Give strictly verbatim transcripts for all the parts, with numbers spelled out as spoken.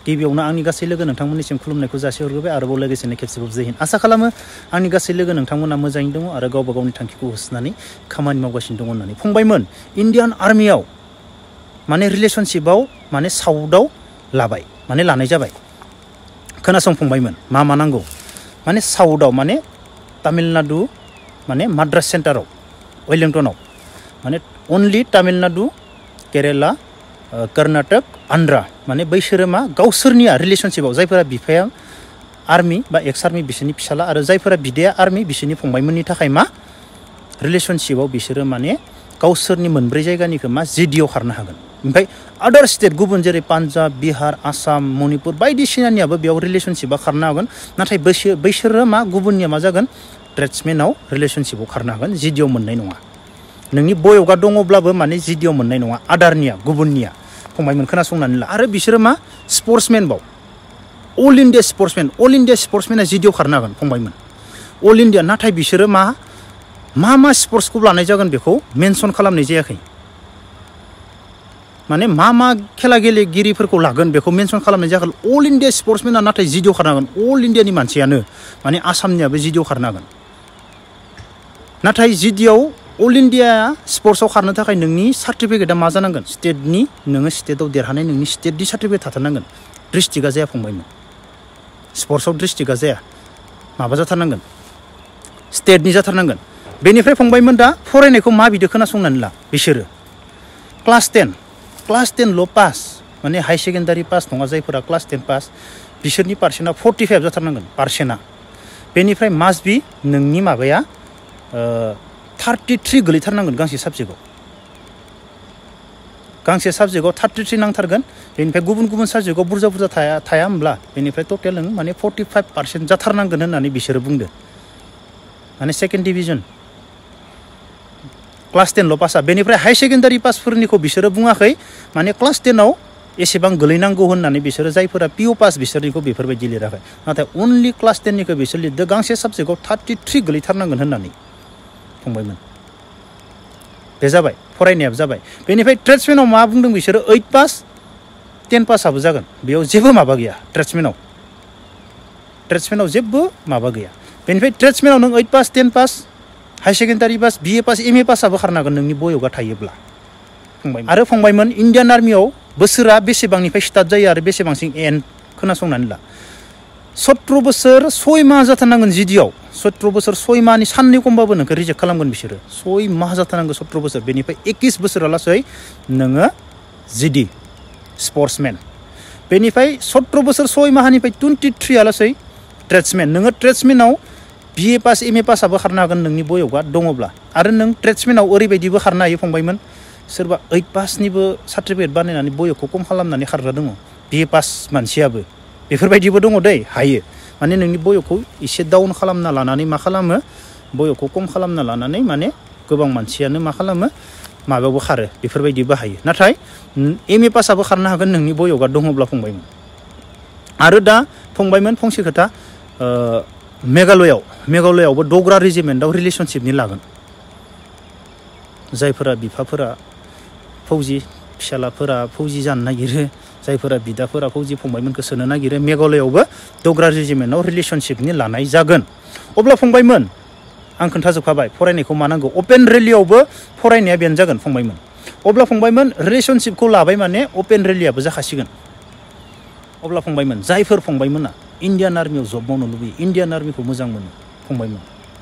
गिबियावनो आंनि गासै लोगो नोंथांमोननिसिम खुलुमनायखौ जासिहरग्रोबाय आरोबाव लोगोसेनो खेबसेबाव जय हिन्द आसा खालामो आंनि गासै लोगो नोंथांमोना मोजाङैनो दङ आरो गावबा गावनि थांखिखौ होसोनानै खामानि मावगासिनो दङ होननानै फंबायमोन इण्डियान आर्मियाव माने रिलेशनशिपआव माने साउथआव लाबाय माने लानाय जाबाय खोनासं फंबायमोन मा मा नांगौ माने साउथआव माने तामिलनाडु माने माद्रास सेन्टाराव वेलिंटनाव माने अनलि तामिलनाडु केरेला कर्नाटक आन्ध्रा माने बैसोरो मा गावसोरनिया रिलेशनशिपआव जायफोरा बिफाया आर्मि बा एक्स आर्मि बिसोरनि फिसाला आरो जायफोरा बिदाया आर्मि बिसोरनि फंबायमोननि थाखाय मा रिलेशनशिपआव बिसोरो माने गावसोरनि मोनब्रै जायगानिखौ मा जिडिआव खारनो हागोन ओमफ्राय आदार स्टेट गुबुन जेरै पान्जाब बिहार आसाम मणिपुर बायदिसिनानियाबो बेयाव रिलेशनशिपआ खारनो हागोन नाथाय बैसोर बैसोरो मा गुबुननिया मा जागोन ट्रेड्समेनाव रिलेशनशिपआव खारनो हागोन जिडिआव मोननाय नङा नोंनि बयगा दङब्लाबो माने जिडिआव मोननाय नङा आदारनिया गुबुननिया फंबायमोन खोनासंनानै ला आरो बिसोरो मा स्पर्ट्समेन बाव अल इण्डिया स्पर्ट्समेन अल इण्डिया स्पर्ट्समेना जिडिआव खारनो हागोन फंबायमोन अल इण्डिया नाथाय बिसोरो मा मा मा स्पर्ट्सखौ लानाय जागोन बेखौ मेनसन खालामनाय जायाखै माने मा मा खेला गेलेगिरिफोरखौ लागोन बेखौ मेनसन खालामनाय जायाखै अल इण्डिया स्पर्ट्समेना नाथाय जिडिआव खारनो हागोन अल इण्डियानि मानसियानो माने आसामनियाबो जिडिआव खारनो हागोन नाथाय जिडिआव अल इण्डिया स्पर्ट्सआव खारनो थाखाय नोंनि सार्टिफिकेटआ मा जानांगोन स्टेटनि नोङो स्टेटआव देरहानाय नोंनि स्टेटनि सार्टिफिकेट थाथारनांगोन डिस्ट्रिक्टआ जाया फंबायमोन स्पर्ट्सआव डिस्ट्रिक्टआ जाया माबा जाथारनांगोन स्टेटनि जाथारनांगोन बेनिफ्राय फंबायमोन दा फरायनायखौ मा बिदि खोनासंनानै ला बिसोरो क्लास टेन क्लास टेनल' पास माने हाई सेकेन्डारि पास नङा जायफोरा क्लास टेन पास बिसोरनि पार्सेन्टआ फर्टि फाइभ जाथारनांगोन पार्सेन्टआ बेनिफ्राय मास्ट बि नोंनि माबाया थार्टि थ्रि गोलैथारनांगोन गांसे साबजेक्टआव गांसे साबजेक्टआव थार्टि थ्रि नांथारगोन बेनिफ्राय गुबुन गुबुन साबजेक्टआव बुरजा बुरजा थाया थाया होमब्ला बेनिफ्राय टटेल नों माने फर्टि फाइभ पार्सेन्ट जाथारनांगोन होननानै बिसोरो बुंदो माने सेकेन्ड डिभिजन क्लास टेनल' पासआ बेनिफ्राय हाई सेकेन्डारि पासफोरनिखौ बिसोरो बुङाखै माने क्लास टेनाव एसेबां गोलैनांगौ होननानै बिसोरो जायफोरा पिअ पास बिसोरनिखौ बेफोरबायदि लिराखै नाथाय अनलि क्लास टेननिखौ बिसोर लिरदो गांसे साबजेक्टआव थार्टि थ्रि गोलैथारनांगोन होननानै फंबायमोन बे जाबाय फरायनायाबो जाबाय बेनिफ्राय ट्रेड्समेनाव मा बुंदों बिसोरो ओइट पास टेन पासआबो जागोन बेयाव जेबो माबा गैया ट्रेड्समेनाव ट्रेड्समेनाव जेबो माबा गैया बेनिफ्राय ट्रेड्समेनाव नों eight pass ten pass high secondary pass BA pass M A पासआबो खारनो हागोन नोंनि बयगा थायोब्ला फंबायमोन आरो फंबायमोन इण्डियान आर्मियाव बोसोरा बेसेबांनिफ्राय स्टार्ट जायो आरो बेसेबांसिम एन्ड खोनासंनानै ला सत्र बोसोर सय माह जाथारनांगोन जिडिआव सत्र बोसोर सय माहनि साननै खमबाबो नोंखौ रिजेक्ट खालामगोन बिसोरो सय माह जाथारनांगोन सत्र बोसोर बेनिफ्राय एकिस बोसोरालासै नोङो जिडि स्पर्ट्समेन बेनिफ्राय सत्र बोसोर सय माहनिफ्राय टुवेन्टि थ्रियालासै ट्रेड्समेन नोङो ट्रेड्समेनाव बिए पास एम ए पासआबो खारनो हागोन नोंनि बयगा दङब्ला आरो नों ट्रेड्समेनाव ओरैबायदिबो खारनो हायो फंबायमोन सोरबा ओइट पासनिबो सार्टिफिकेट बानायनानै बयगखौ खम खालामनानै खारग्रा दङ बिए पास मानसियाबो बेफोरबायदिबो दङ दै हायो माने नोंनि बयगखौ एसे डाउन खालामना लानानै मा खालामो बयगखौ खम खालामना लानानै माने गोबां मानसियानो मा खालामो माबायावबो खारो बेफोरबायदिबो हायो नाथाय एम ए पासआबो खारनो हागोन नोंनि बयगा दङब्ला फंबायमोन आरो दा फंबायमोन फंसे खोथा मेघालयआव मेघालयआवबो डग्रा रेजिमेन्टआव रिलेशनशिपनि लागोन जायफोरा बिफाफोरा फौजि फिसालाफोरा फौजि जानो नागिरो जायफोरा बिदाफोरा फौजि फंबायमोनखौ सोनो नागिरो मेघालयआवबो डग्रा रेजिमेन्टआव रिलेशनशिपनि लानाय जागोन अब्ला फंबायमोन आं खोन्थाजोबखाबाय फरायनायखौ मा नांगौ अपेन रेलियावबो फरायनाया बेनो जागोन फंबायमोन अब्ला फंबायमोन रिलेशनशिपखौ लाबाय माने अपेन रेलियाबो जाखासिगोन अब्ला फंबायमोन जायफोर फंबायमोना इण्डियान आर्मियाव जब मावनो लुबैयो इण्डियान आर्मिखौ मोजां मोनो फंबायमोन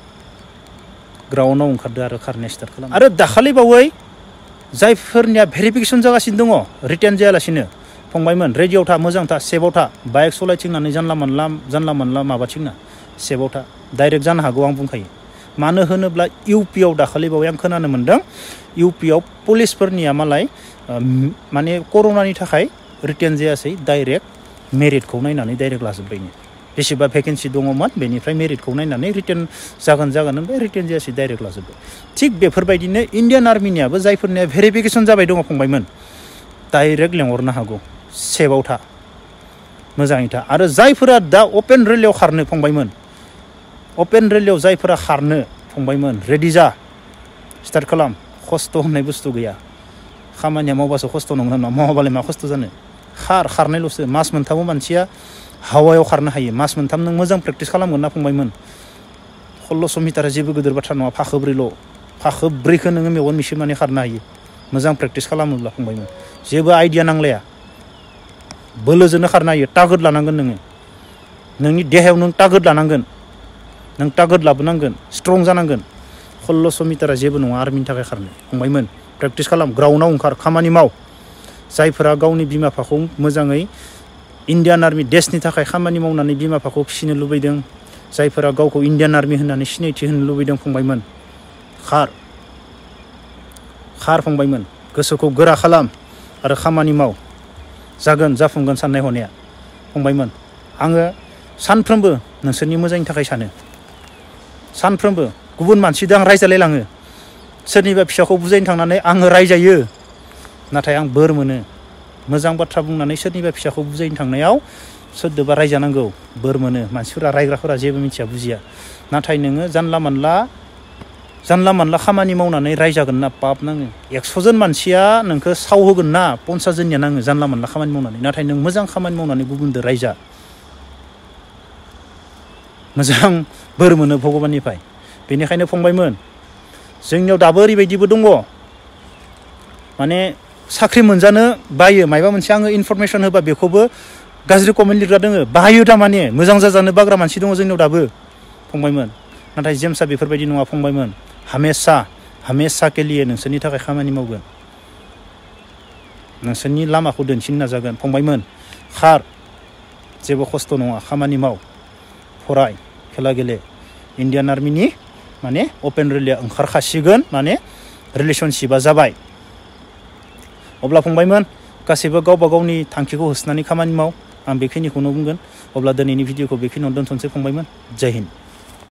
ग्राउन्डआव ओंखारदो आरो खारनाय स्टार्ट खालाम आरो दाखालि बावै जायफोरनिया भेरिफिकेसन जागासिनो दङ रिटेन जायालासिनो फंबायमोन रेडिअ'आव था मोजां था सेफआव था बाइक सलायथिंनानै जानला मोनला जानला मोनला माबाथिंना सेफआव था डाइरेक्ट जानो हागौ आं बुंखायो मानो होनोब्ला इउपिआव दाखालि बावै आं खोनानो मोन्दों इउपिआव पुलिसफोरनिया मालाय माने कर'नानि थाखाय रिटेन जायासै डाइरेक्ट मेरिटखौ नायनानै डाइरेक्ट लाजोब्बायनो बेसेबा भेकेन्सि दङमोन बेनिफ्राय मेरिटखौ नायनानै रिटेन जागोन जागोन ओमफ्राय रिटेन जायासै डाइरेक्ट लाजोब्बाय थिग बेफोरबायदिनो इण्डियान आर्मिनियाबो जायफोरनिया भेरिफिकेसन जाबाय दङ फंबायमोन डाइरेक्ट लेंहरनो हागौ सेफआव था मोजाङै था आरो जायफोरा दा अपेन रेलियाव खारनो फंबायमोन अपेन रेलियाव जायफोरा खारनो फंबायमोन रेडि जा स्टार्ट खालाम खस्थ' होननाय बुस्थु गैया खामानिया मावबासो खस्थ' नंगौना नङा मावाबालाय मा खस्थ' जानो खार खारनायल'सो मास मोनथामाव मानसिया हावायाव खारनो हायो मास मोनथाम नों मोजां प्रेक्टिस खालामगोन ना फंबायमोन सल्ल'स' मिटारा जेबो गिदिर बाथ्रा नङा फाखोब्रैल' फाखोब्रैखौ नोङो मेगन मिसिबनानै खारनो हायो मोजां प्रेक्टिस खालामोब्ला फंबायमोन जेबो आइडिया नांलाया बोलोजोंनो खारनो हायो तागत लानांगोन नोङो नोंनि देहायाव नों तागत लानांगोन नों तागत लाबोनांगोन स्ट्रं जानांगोन सल्ल'स' मिटारा जेबो नङा आर्मिनि थाखाय खारनो फंबायमोन प्रेक्टिस खालाम ग्राउन्डआव ओंखार खामानि माव जायफोरा गावनि बिमा बिफाखौ मोजाङै इण्डियान आर्मि देशनि थाखाय खामानि मावनानै बिमा बिफाखौ फिसिनो लुबैदों जायफोरा गावखौ इण्डियान आर्मि होननानै सिनायथि होनो लुबैदों फंबायमोन खार खार फंबायमोन गोसोखौ गोरा खालाम आरो खामानि माव जागोन जाफुंगोन साननाय हनाया फंबायमोन आङो सानफ्रोमबो नोंसोरनि मोजांनि थाखाय सानो सानफ्रोमबो गुबुन मानसिजों आं रायजालायलाङो सोरनिबा फिसाखौ बुजायनो थांनानै आङो रायजायो नाथाय आं बोर मोनो मोजां बाथ्रा बुंनानै सोरनिबा फिसाखौ बुजायनो थांनायाव सोरदोबा रायजानांगौ बोर मोनो मानसिफोरा रायग्राफोरा जेबो मिथिया बुजिया नाथाय नोङो जानला मानला जानला मानला खामानि मावनानै रायजागोन ना पाप नाङो एकस' जन मानसिया नोंखौ साव होगोन ना पन्सास जननिया नाङो जानला मानला खामानि मावनानै नाथाय नों मोजां खामानि मावनानै गुबुनदो रायजा मोजां बोर मोनो भगबाननिफ्राय बेनिखायनो फंबायमोन जोंनियाव दाबो ओरैबायदिबो दङ माने साख्रि मोनजानो बायो मायबा मोनसे आङो इनफरमेसन होबा बेखौबो गाज्रि कमेन्ट लिरग्रा दोङो बाहायो थारमाने मोजां जाजानो बाग्रा मानसि दङ जोंनियाव दाबो फंबायमोन नाथाय जेम्सआ बेफोरबायदि नङा फंबायमोन हामेसा हामेसा केलिये नोंसोरनि थाखाय खामानि मावगोन नोंसोरनि लामाखौ दिन्थिनो नाजागोन फंबायमोन खार जेबो खस्थ' नङा खामानि माव फराय खेला गेले इण्डियान आर्मिनि माने अपेन रिलिया ओंखारखासिगोन माने रिलेसनशिपा जाबाय अब्ला फंबायमोन गासैबो गावबा गावनि थांखिखौ होसोनानै खामानि माव आं बेखिनिखौनो बुंगोन अब्ला दिनैनि भिडिअखौ बेखिनियावनो दोनथ'नोसै फंबायमोन जय हिन्द